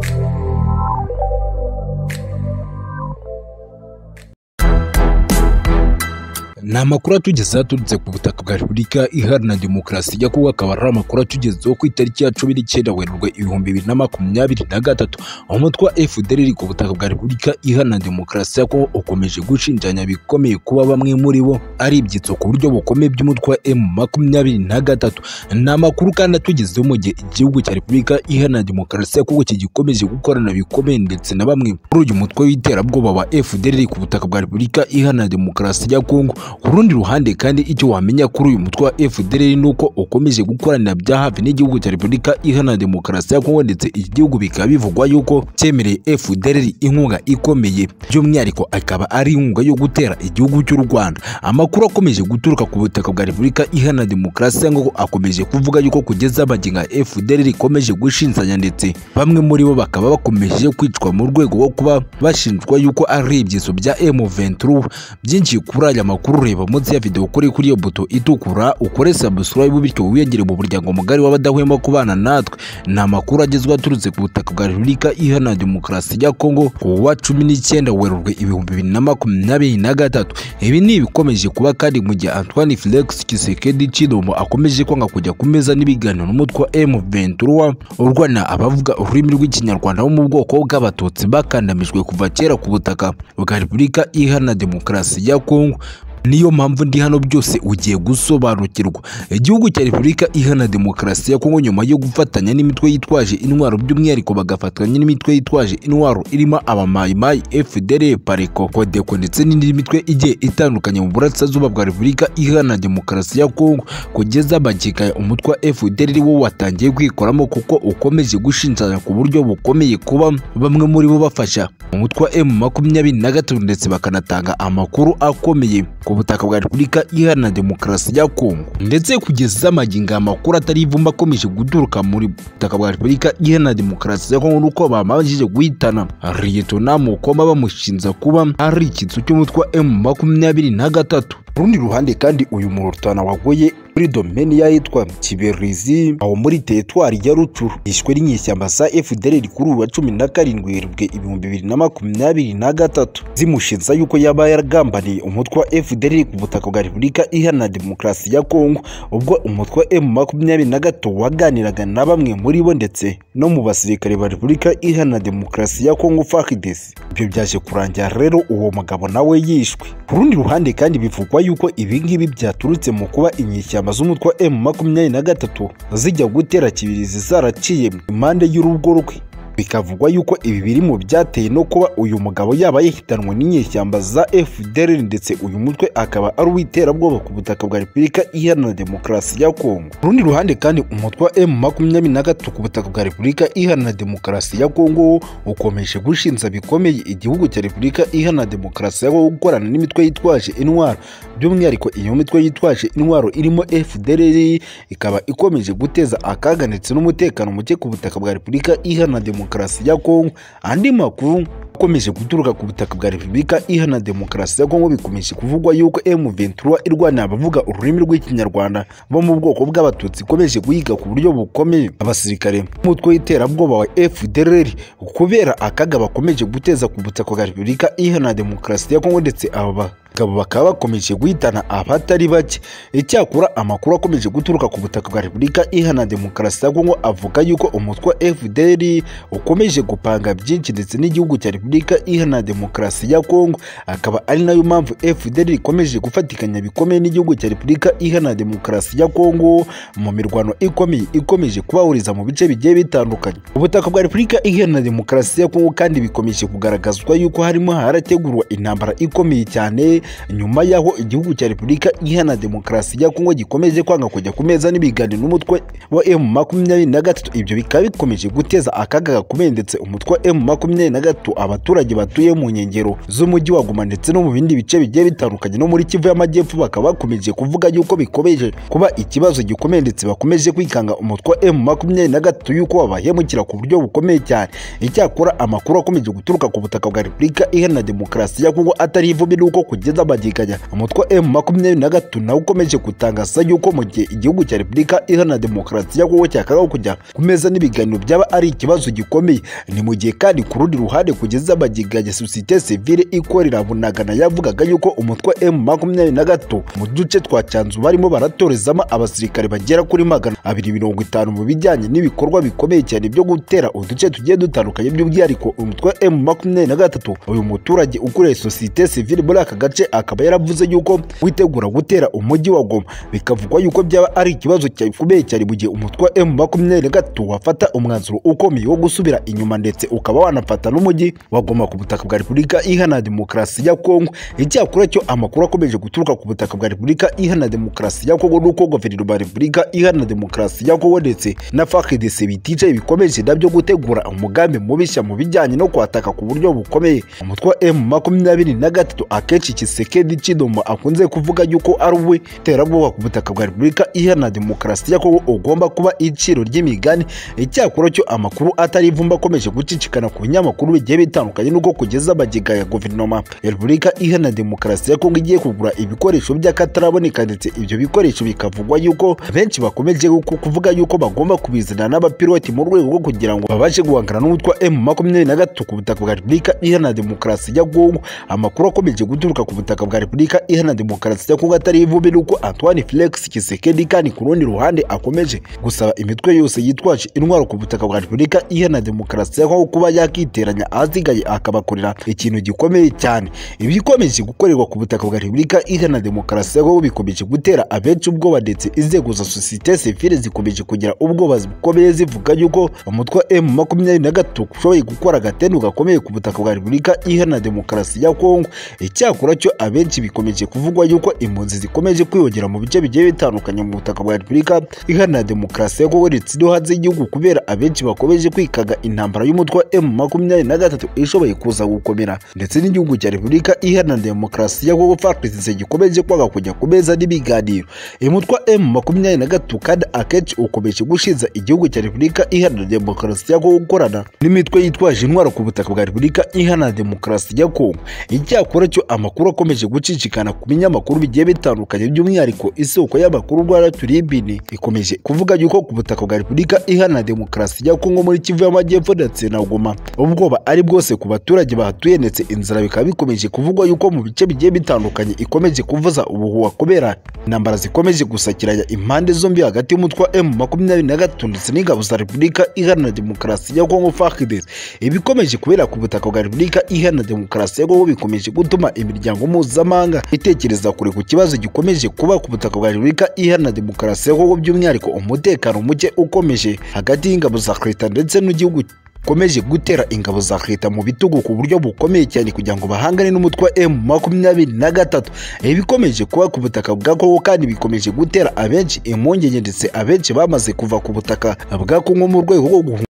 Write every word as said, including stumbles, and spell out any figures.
ni amakuru atugezeho aturutse ku butaka bwa Repubulika Iharanira Demokarasi ya Kongo, akaba ari amakuru atugezeho ku itariki ya cumi n'icyenda Werurwe ibihumbi bibiri na makumyabiri na gatatu. aho umutwe wa F D L R ku butaka bwa Repubulika Iharanira Demokarasi ya Kongo ukomeje gushinjanya bikomeye kuba bamwe muri bo ari ibyitso ku buryo bukomeye by'umutwe wa M makumyabiri na gatatu. ni amakuru kandi atugezeho mu gihe igihugu cya Repubulika Iharanira Demokarasi ya Kongo kigikomeje gukorana bikomeye ndetse na bamwe muri uyu mutwe w'iterabwoba wa F D L R ku butaka bwa Repubulika Iharanira Demokarasi ya Kongo. Ku rundi ruhande kandi icyo wamenya kuri uyu mutwe wa F D L R nuko ukomeje gukoranira bya hafi n'igihugu cya Repubulika Iharanira Demokarasi ya Kongo, ndetse iki gihugu bikaba bivugwa yuko cyemereye F D L R inkunga ikomeye, by'umwihariko akaba ari inkunga yo gutera igihugu cy'u Rwanda. Amakuru akomeje guturuka ku butaka bwa Repubulika Iharanira Demokarasi ya Kongo akomeje kuvuga yuko kugeza abaginga F D L R ikomeje gushinzanya, ndetse bamwe muri bo bakaba bakomeje kwicwa mu rwego rwo kuba bashinjwa yuko ari ibyiso bya M vingt-trois. byinshi kuri aya makuru reba munsi ya video kuri kuri iyo buto itukura, ukore subscribe bityo wiyongere mu buryango mugari w'abadahwema kubana natwe. ni amakuru agezwa aturutse ku butaka bwa Repubulika Iharanira Demokarasi ya Kongo ku wa cumi n'icyenda Werurwe ibihumbi bibiri na makumyabiri na gatatu. Ibi ni ibikomeje kuba kandi mu gihe Antoine Felix Tshisekedi Tshilombo akomeje kwanga kujya ku meza n'ibiganiro n'umutwe wa M vingt-trois urwana abavuga ururimi rw'ikinyarwanda bo mu bwoko bw'abatutsi bakandamijwe kuva kera ku butaka bwa Repubulika Iharanira Demokarasi ya Kongo. Niyo mpamvu ndi hano byose ugiye gusobanukirwa. Igihugu cya Repubulika Iharanira Demokarasi ya Kongo nyuma yo gufatanya n'imitwe yitwaje intwaro, by'umwihariko bagafatanya n'imitwe yitwaje intwaro irimo abamayimayi, F D L R, Pareko, Kodeko ndetse n'indi mitwe igiye itandukanye mu burasirazuba bwa Repubulika Iharanira Demokarasi ya Kongo, kugeza bagikaye umutwe wa F D L R wo watangiye kwikoramo kuko ukomeje gushinjanya ku buryo bukomeye kuba bamwe muri bo bafasha umutwe wa M makumyabiri na gatatu ndetse bakanatanga amakuru akomeye ku butaka bwa Repubulika Iharanira Demokarasi ya Kongo. Ndetse kugeza amaginga amakuru atari ivumba akomeje guturuka muri butaka bwa Repubulika Iharanira Demokarasi ya Kongo nuko bamabajije guhitana Liyetona Mukoma bamushinza kuba ari icyitso cy'umutwe wa M makumyabiri na gatatu. Rundi ruhande kandi uyu murutana waguye muri domeni ya yitwa Kiberizi aho muri teritwari ya Rucuru yishwe n'inyeshyamba za F D L R kuri uwa cumi na karindwi Werurwe ibihumbi bibiri na makumyabiri na gatatu, zimushinza yuko yaba yaragambaniye umutwe wa F D L R ku butaka bwa Repubulika Iharanira Demokarasi ya Kongo, ubwo umutwe wa M makumyabiri na gatatu waganiraga na bamwe muri bo ndetse no mu basirikare ba Repubulika Iharanira Demokarasi ya Kongo F A R D C. Ibyo byaje kurangira rero uwo mugabo nawe yishwe. Ku rundi ruhande kandi bivugwa yuko ibi ngibi byaturutse mu kuba inyeshyamba z'umutwe wa M makumyabiri na gatatu zijya gutera Kibirizi zaraciye impande y'urugo rwe. Bikavugwa yuko ibi biri mu byateye no kuba uyu mugabo yaba yahitanwe n'inyeshyamba za F D L R, ndetse uyu mutwe akaba ari uw'iterabwoba ku butaka bwa Repubulika Iharanira Demokarasi ya Kongo. Ku rundi ruhande kandi umutwe wa M makumyabiri na gatatu ku butaka bwa Repubulika Iharanira Demokarasi ya Kongo ukomeje gushinza bikomeye igihugu cya Repubulika Iharanira Demokarasi ya Kongo gukorana n'imitwe yitwaje intwaro, by'umwihariko iyo mitwe yitwaje intwaro irimo F D L R ikaba ikomeje guteza akaga ndetse n'umutekano muke ku butaka bwa Repubulika Iharanira Demokarasi ya Kongo. Andi makuru akomeje guturuka ku butaka bwa Repubulika Iharanira Demokarasi ya Kongo bikomeje kuvugwa yuko M vingt-trois irwana abavuga ururimi rw'ikinyarwanda bo mu bwoko bw'abatutsi ikomeje guhiga ku buryo bukomeye abasirikare b'umutwe w'iterabwoba wa F D L R kubera akaga bakomeje guteza ku butaka bwa Repubulika Iharanira Demokarasi ya Kongo, ndetse aba Gabo bakaba bakomeje guhitana abatari bake. Icyakora amakuru akomeje guturuka ku butaka bwa Repubulika Iharanira Demokarasi ya Kongo avuga yuko umutwe wa F D L R ukomeje gupanga byinshi ndetse n'igihugu cya Repubulika Iharanira Demokarasi ya Kongo, akaba ari nayo mpamvu F D L R ikomeje gufatikanya bikomeye n'igihugu cya Repubulika Iharanira Demokarasi ya Kongo mu mirwano ikomeye ikomeje kubahuriza mu bice bigiye bitandukanye. Ubutaka bwa Repubulika Iharanira Demokarasi ya Kongo kandi bikomeje kugaragazwa yuko harimo harategurwa intambara ikomeye cyane nyuma yaho igihugu cya Repubulika Iharanira Demokarasi ya Kongo gikomeje kwanga kujya ku meza n'ibiganiro n'umutwe wa M makumyabiri na gatatu. Ibyo bikaba bikomeje guteza akaga gakomeye, ndetse umutwe wa M makumyabiri na gatatu abaturage batuye mu nkengero z'umujyi wa Goma ndetse no mu bindi bice bigiye bitandukanye no muri Kivu y'Amajyepfo bakaba bakomeje kuvuga yuko bikomeje kuba ikibazo gikomeye, ndetse bakomeje kwikanga umutwe wa M makumyabiri na gatatu yuko babahemukira ku buryo bukomeye cyane. Icyakora amakuru akomeje guturuka ku butaka bwa Repubulika Iharanira Demokarasi ya Kongo atari ivumbi nuko kugeza kugeza amagiganya umutwe wa M makumyabiri na gatatu nawo ukomeje gutangaza yuko mu gihe igihugu cya Repubulika Iharanira Demokarasi ya Kongo cyakagaho kujya ku meza n'ibiganiro byaba ari ikibazo gikomeye. Ni mu gihe kandi ku rundi ruhande kugeza amagiganya sosiyete sivile ikorera Bunagana yavugaga yuko umutwe wa M makumyabiri na gatatu mu duce twa Cyanzu barimo baratorezamo abasirikare bagera kuri magana abiri mirongo itanu mu bijyanye n'ibikorwa bikomeye cyane byo gutera uduce tugiye dutandukanye by'umwihariko umutwe wa M makumyabiri na gatatu. Uyu muturage ukorera sosiyete sivile muri aka gace akaba yaravuze yuko witegura gutera umujyi wa Goma, bikavugwa yuko byaba ari ikibazo gikomeye cyane mu gihe umutwe wa M makumyabiri na gatatu wafata umwanzuro ukomeye wo gusubira inyuma ndetse ukaba wanafata n'umujyi wa Goma ku butaka bwa Repubulika Iharanira Demokarasi ya Kongo. Icyakora cyo amakuru akomeje guturuka ku butaka bwa Repubulika Iharanira Demokarasi ya Kongo nuko guverinoma ya Repubulika Iharanira Demokarasi ya Kongo ndetse na F A R D C biticaye bikomeje nabyo gutegura umugambi mubishya mu bijyanye no kwataka ku buryo bukomeye umutwe wa M makumyabiri na gatatu. Akenshi Tshisekedi Tshilombo akunze kuvuga yuko ari uwe terabwoba ku butaka bwa Repubulika Iharanira Demokarasi ya Kongo ugomba kuba iciro ry'imigani. Icyakora cyo amakuru atari ivumba akomeje gucicikana ku binyamakuru bigiye bitandukanye nuko kugeza amagega ya guverinoma ya Repubulika Iharanira Demokarasi ya Kongo igiye kugura ibikoresho by'akataraboneka ndetse ibyo bikoresho bikavugwa yuko benshi bakomeje kuvuga yuko bagomba kubizana n'abapiloti mu rwego rwo kugira ngo babashe guhangana n'umutwe wa M makumyabiri na gatatu ku butaka bwa Repubulika Iharanira Demokarasi ya Kongo. Amakuru akomeje guturuka ku butaka bwa Repubulika Iharanira Demokarasi ya Kongo atari ivumbi nuko Antoine Felix Tshisekedi kandi ku rundi ruhande akomeje gusaba imitwe yose yitwaje intwaro ku butaka bwa Repubulika Iharanira Demokarasi ya Kongo kuba yakiteranya ahasigaye akabakorera ikintu gikomeye cyane. Ibi bikomeje gukorerwa ku butaka bwa Repubulika Iharanira Demokarasi ya Kongo bikomeje gutera abenshi ubwoba ndetse inzego za sosiyete sivile zikomeje kugira ubwoba bukomeye zivuga yuko umutwe wa M makumyabiri na gatatu ushoboye gukora agatendo gakomeye ku butaka bwa Repubulika Iharanira Demokarasi ya Kongo. Icyakora cyo abenshi bikomeje kuvugwa yuko impunzi zikomeje kwiyongera mu bice bigiye bitandukanye mu butaka bwa Repubulika Iharanira Demokarasi ya Kongo ndetse no hanze y'igihugu kubera abenshi bakomeje kwikaga intambara y'umutwe wa M makumyabiri na gatatu ishoboye kuza gukomera ndetse n'igihugu cya Repubulika Iharanira Demokarasi ya Kongo F A R D C gikomeje kwanga kujya ku meza n'ibiganiro. Umutwe wa M makumyabiri na gatatu kandi akenshi ukomeje gushinza igihugu cya Repubulika Iharanira Demokarasi ya Kongo gukorana n'imitwe yitwaje intwaro ku butaka bwa Repubulika Iharanira Demokarasi ya Kongo. Icyakora cyo amakuru akomeje gucicikana ku binyamakuru bigiye bitandukanye by'umwihariko isoko y'amakuru Rwanda Tribune ikomeje kuvuga yuko ku butaka bwa Repubulika Iharanira Demokarasi ya Kongo muri Kivu y'Amajyepfo ndetse na Goma ubwoba ari bwose ku baturage bahatuye ndetse inzara bikaba bikomeje kuvugwa yuko mu bice bigiye bitandukanye ikomeje kuvuza ubuhuha kubera intambara zikomeje gusakiranya impande zombi hagati y'umutwe wa M makumyabiri na gatatu ndetse n'ingabo za Repubulika Iharanira Demokarasi ya Kongo F A R D C. Ibikomeje kubera ku butaka bwa Repubulika Iharanira Demokarasi ya Kongo bikomeje gutuma imiryango mpuzamahanga itekereza kure ku kibazo gikomeje kuba ku butaka bwa Repubulika Iharanira Demokarasi ya Kongo by'umwihariko umutekano muke ukomeje hagati y'ingabo za leta ndetse n'igihugu komeje gutera ingabo za leta mu bitugu ku buryo bukomeye cyane kugira ngo bahangane n'umutwe wa M makumyabiri na gatatu. Ibikomeje kuba ku butaka bwa Kongo kandi bikomeje gutera abenshi impungenge ndetse abenshi bamaze kuva ku butaka bwa Kongo mu rwego rwo